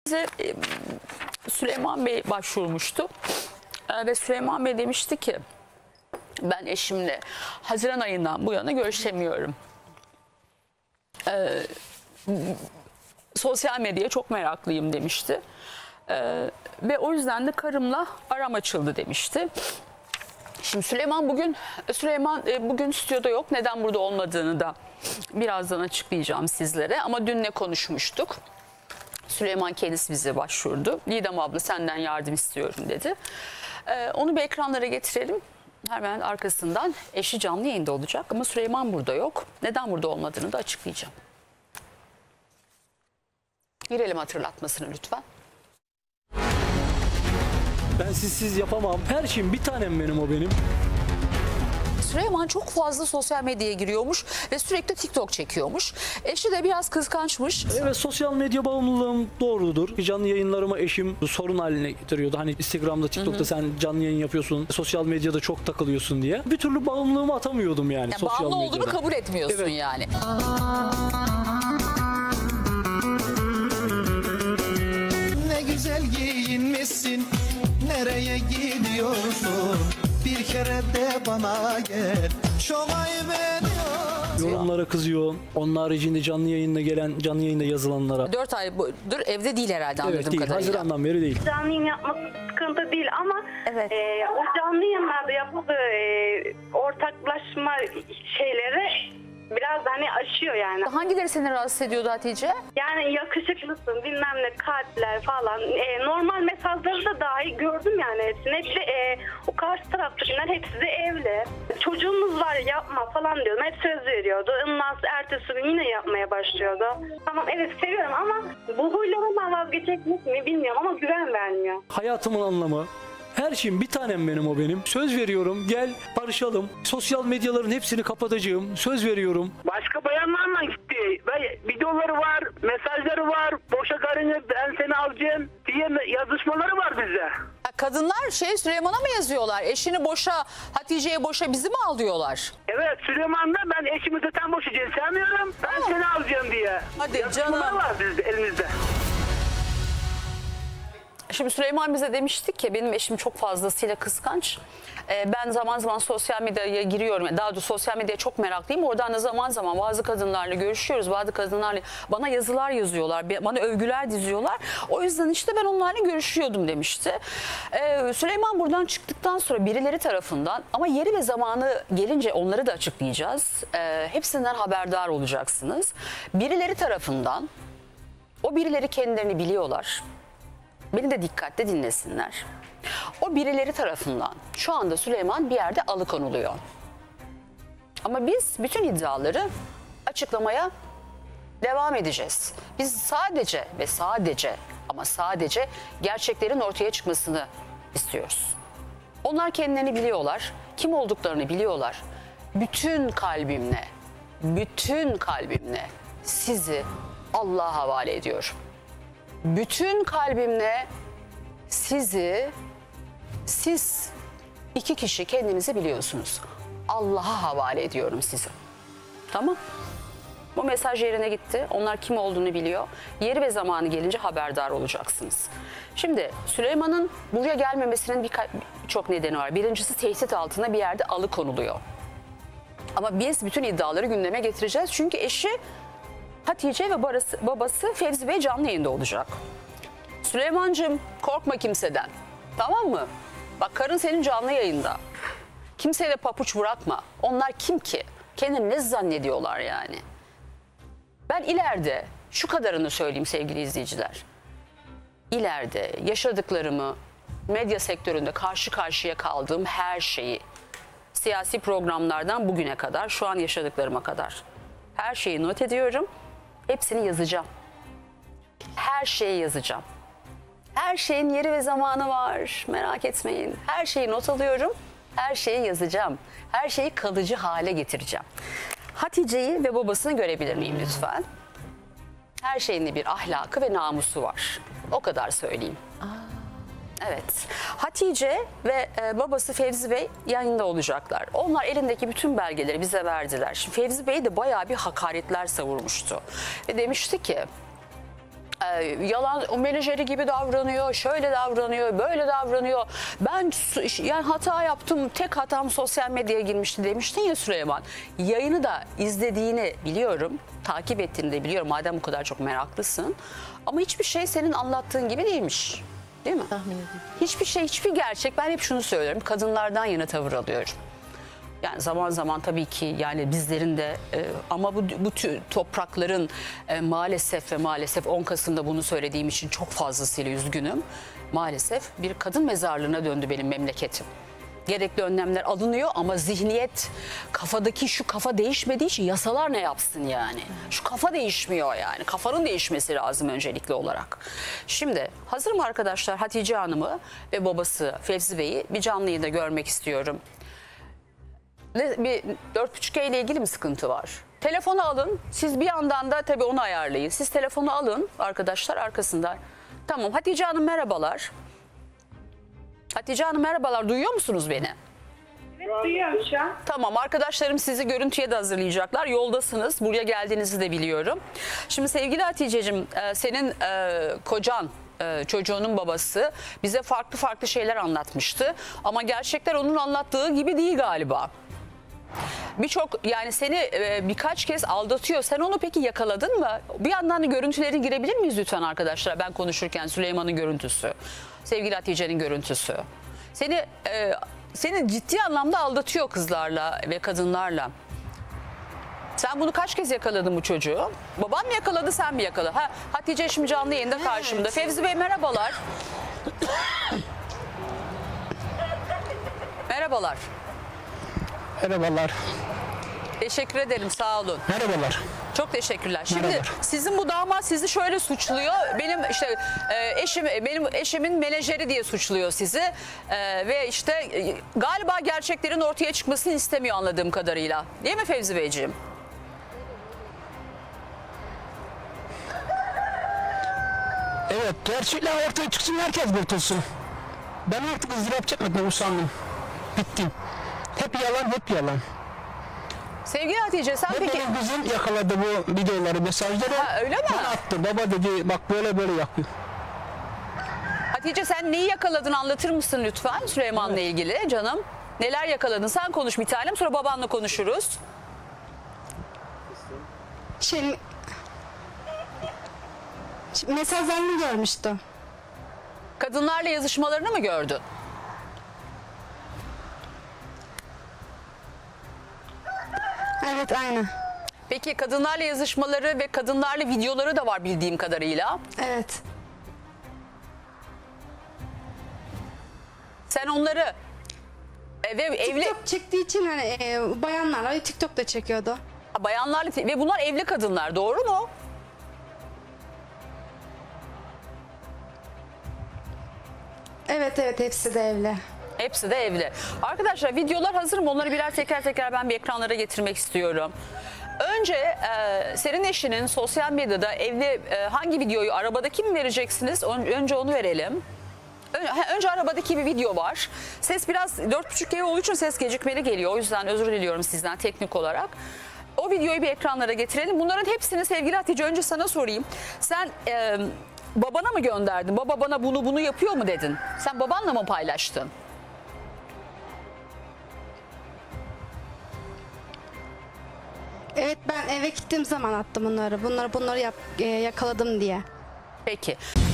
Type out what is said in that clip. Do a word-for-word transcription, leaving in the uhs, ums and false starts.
Bize e, Süleyman Bey başvurmuştu e, ve Süleyman Bey demişti ki ben eşimle Haziran ayından bu yana görüşemiyorum. E, sosyal medyaya çok meraklıyım demişti. E, ve o yüzden de karımla aram açıldı demişti. Şimdi Süleyman bugün Süleyman e, bugün stüdyoda yok. Neden burada olmadığını da birazdan açıklayacağım sizlere. Ama dün ne konuşmuştuk? Süleyman kendisi bize başvurdu. Didem abla senden yardım istiyorum dedi. Ee, onu bir ekranlara getirelim. Hemen arkasından eşi canlı yayında olacak ama Süleyman burada yok. Neden burada olmadığını da açıklayacağım. Girelim hatırlatmasını lütfen. Ben sizsiz yapamam. Her şeyim bir tanem benim, o benim. Süleyman çok fazla sosyal medyaya giriyormuş ve sürekli TikTok çekiyormuş. Eşi de biraz kıskançmış. Evet, sosyal medya bağımlılığım doğrudur. Canlı yayınlarıma eşim sorun haline getiriyordu. Hani Instagram'da, TikTok'ta hı hı. sen canlı yayın yapıyorsun, sosyal medyada çok takılıyorsun diye. Bir türlü bağımlılığımı atamıyordum yani, yani sosyal bağımlı medyada. olduğunu kabul etmiyorsun evet. yani. Ne güzel giyinmişsin, nereye gidiyorsun? Bir kere de bana gel, çok ayıp ediyorsun. Yorumlara kızıyor. Onun haricinde canlı yayında gelen, canlı yayında yazılanlara. Dört aydır evde değil herhalde anladığım evet, değil. kadarıyla. Haziran'dan beri değil. Canlı yayın yapması sıkıntı değil ama evet. e, o canlı yayınlarda yapıldığı e, ortaklaşma şeyleri biraz hani aşıyor yani. Hangileri seni rahatsız ediyordu Hatice? Yani yakışıklısın, bilmem ne, kalpler falan. E, normal mesajları da dahi gördüm yani hepsini. Hepsi, e, o karşı taraftakiler hepsi de evli. Çocuğumuz var yapma falan diyordum. Hep söz veriyordu. Ondan sonra ertesi gün yine yapmaya başlıyordu. Tamam evet seviyorum ama bu huylarından vazgeçecek mi bilmiyorum ama güven vermiyor. Hayatımın anlamı. Her şeyim bir tanem benim, o benim. Söz veriyorum, gel barışalım. Sosyal medyaların hepsini kapatacağım. Söz veriyorum. Başka bayanlarla gitti. Ve videoları var, mesajları var. Boşa karını ben seni alacağım diye yazışmaları var bize. Kadınlar şey Süleyman'a mı yazıyorlar? Eşini boşa, Hatice'ye boşa, bizi mi al diyorlar? Evet, Süleyman'da ben eşimi zaten boşayacağım sevmiyorum. Ben seni alacağım diye. Hadi yazışmalar canım. var bizde, elimizde. Şimdi Süleyman bize demişti ki benim eşim çok fazlasıyla kıskanç. Ee, ben zaman zaman sosyal medyaya giriyorum. Daha doğrusu sosyal medyaya çok meraklıyım. Oradan da zaman zaman bazı kadınlarla görüşüyoruz. Bazı kadınlarla bana yazılar yazıyorlar. Bana övgüler diziyorlar. O yüzden işte ben onlarla görüşüyordum demişti. Ee, Süleyman buradan çıktıktan sonra birileri tarafından ama yeri ve zamanı gelince onları da açıklayacağız. Ee, hepsinden haberdar olacaksınız. Birileri tarafından o birileri kendilerini biliyorlar. Beni de dikkatle dinlesinler. O birileri tarafından şu anda Süleyman bir yerde alıkonuluyor. Ama biz bütün iddiaları açıklamaya devam edeceğiz. Biz sadece ve sadece ama sadece gerçeklerin ortaya çıkmasını istiyoruz. Onlar kendilerini biliyorlar, kim olduklarını biliyorlar. Bütün kalbimle, bütün kalbimle sizi Allah'a havale ediyorum. Bütün kalbimle sizi, siz iki kişi kendinizi biliyorsunuz. Allah'a havale ediyorum sizi. Tamam. Bu mesaj yerine gitti. Onlar kim olduğunu biliyor. Yeri ve zamanı gelince haberdar olacaksınız. Şimdi Süleyman'ın buraya gelmemesinin birçok nedeni var. Birincisi tehdit altında bir yerde alıkonuluyor. Ama biz bütün iddiaları gündeme getireceğiz. Çünkü eşi Hatice ve babası, babası Fevzi Bey canlı yayında olacak. Süleymancığım korkma kimseden. Tamam mı? Bak karın senin canlı yayında. Kimseye de papuç bırakma. Onlar kim ki? Kendini ne zannediyorlar yani? Ben ileride şu kadarını söyleyeyim sevgili izleyiciler. İleride yaşadıklarımı, medya sektöründe karşı karşıya kaldığım her şeyi, siyasi programlardan bugüne kadar, şu an yaşadıklarıma kadar her şeyi not ediyorum. Hepsini yazacağım. Her şeyi yazacağım. Her şeyin yeri ve zamanı var. Merak etmeyin. Her şeyi not alıyorum. Her şeyi yazacağım. Her şeyi kalıcı hale getireceğim. Hatice'yi ve babasını görebilir miyim lütfen? Her şeyin bir ahlakı ve namusu var. O kadar söyleyeyim. Aa. Evet. Hatice ve e, babası Fevzi Bey yanında olacaklar. Onlar elindeki bütün belgeleri bize verdiler. Şimdi Fevzi Bey de bayağı bir hakaretler savurmuştu. Ve demişti ki Ee, yalan, o menajeri gibi davranıyor, şöyle davranıyor, böyle davranıyor. Ben su- yani hata yaptım, tek hatam sosyal medyaya girmişti demiştin ya Süleyman. Yayını da izlediğini biliyorum, takip ettiğini de biliyorum madem bu kadar çok meraklısın. Ama hiçbir şey senin anlattığın gibi değilmiş. Değil mi? Tahmin edeyim. Hiçbir şey, hiçbir gerçek. Ben hep şunu söylüyorum, kadınlardan yana tavır alıyorum. Yani zaman zaman tabii ki yani bizlerin de e, ama bu, bu tür toprakların e, maalesef ve maalesef on Kasım'da bunu söylediğim için çok fazlasıyla üzgünüm. Maalesef bir kadın mezarlığına döndü benim memleketim. Gerekli önlemler alınıyor ama zihniyet, kafadaki şu kafa değişmediği için yasalar ne yapsın yani? Şu kafa değişmiyor yani. Kafanın değişmesi lazım öncelikli olarak. Şimdi hazır mı arkadaşlar? Hatice Hanım'ı ve babası Fevzi Bey'i bir canlı yayında görmek istiyorum. Bir dört buçuk G ile ilgili mi sıkıntı var? Telefonu alın. Siz bir yandan da tabii onu ayarlayın. Siz telefonu alın arkadaşlar arkasından. Tamam, Hatice Hanım merhabalar. Hatice Hanım merhabalar. Duyuyor musunuz beni? Evet, duyuyorum şu an. Tamam, arkadaşlarım sizi görüntüye de hazırlayacaklar. Yoldasınız. Buraya geldiğinizi de biliyorum. Şimdi sevgili Hatice'cim, e, senin e, kocan, e, çocuğunun babası bize farklı farklı şeyler anlatmıştı. Ama gerçekler onun anlattığı gibi değil galiba. Birçok yani seni e, birkaç kez aldatıyor. Sen onu peki yakaladın mı? Bir yandan da görüntüleri girebilir miyiz lütfen arkadaşlar? Ben konuşurken Süleyman'ın görüntüsü, sevgili Hatice'nin görüntüsü. Seni e, seni ciddi anlamda aldatıyor kızlarla ve kadınlarla. Sen bunu kaç kez yakaladın bu çocuğu? Baban mı yakaladı, sen mi yakaladın? Ha, Hatice şimdi canlı yayında karşımda. Fevzi Bey merhabalar. Merhabalar. Merhabalar. Teşekkür ederim, sağ olun. Merhabalar. Çok teşekkürler. Şimdi Merhabalar. sizin bu damat sizi şöyle suçluyor. Benim işte e, eşim benim eşimin menajeri diye suçluyor sizi. E, ve işte e, galiba gerçeklerin ortaya çıkmasını istemiyor anladığım kadarıyla. Değil mi Fevzi Beyciğim? Evet, gerçekler ortaya çıksın, herkes kurtulsun. Ben artık ızdırap çekmekten usandım. Bittim. Hep yalan, hep yalan. Sevgili Hatice sen Ve peki... benim kızım yakaladı bu videoları, mesajları. Ha, öyle mi? Bana attı. Baba dedi, bak böyle böyle yapıyor. Hatice sen neyi yakaladın anlatır mısın lütfen Süleyman'la ilgili canım? Neler yakaladın? Sen konuş bir tanem, sonra babanla konuşuruz. Şey, mesajlarını görmüştüm. Kadınlarla yazışmalarını mı gördün? Evet, aynı. Peki kadınlarla yazışmaları ve kadınlarla videoları da var bildiğim kadarıyla. Evet. Sen onları e, ve evli TikTok çektiği için hani e, bayanlarla TikTok'ta çekiyordu. bayanlarla ve bunlar evli kadınlar, doğru mu? Evet evet, hepsi de evli. Hepsi de evli. Arkadaşlar videolar hazır mı? Onları birer teker teker ben bir ekranlara getirmek istiyorum. Önce e, senin eşinin sosyal medyada evli e, hangi videoyu, arabadaki mi vereceksiniz? Ön- Önce onu verelim. Önce, önce arabadaki bir video var. Ses biraz dört buçuk G olduğu için ses gecikmeli geliyor. O yüzden özür diliyorum sizden teknik olarak. O videoyu bir ekranlara getirelim. Bunların hepsini sevgili Hatice önce sana sorayım. Sen e, babana mı gönderdin? Baba bana bunu bunu yapıyor mu dedin? Sen babanla mı paylaştın? Evet, ben eve gittiğim zaman attım bunları. Bunları bunları yap, e, yakaladım diye. Peki.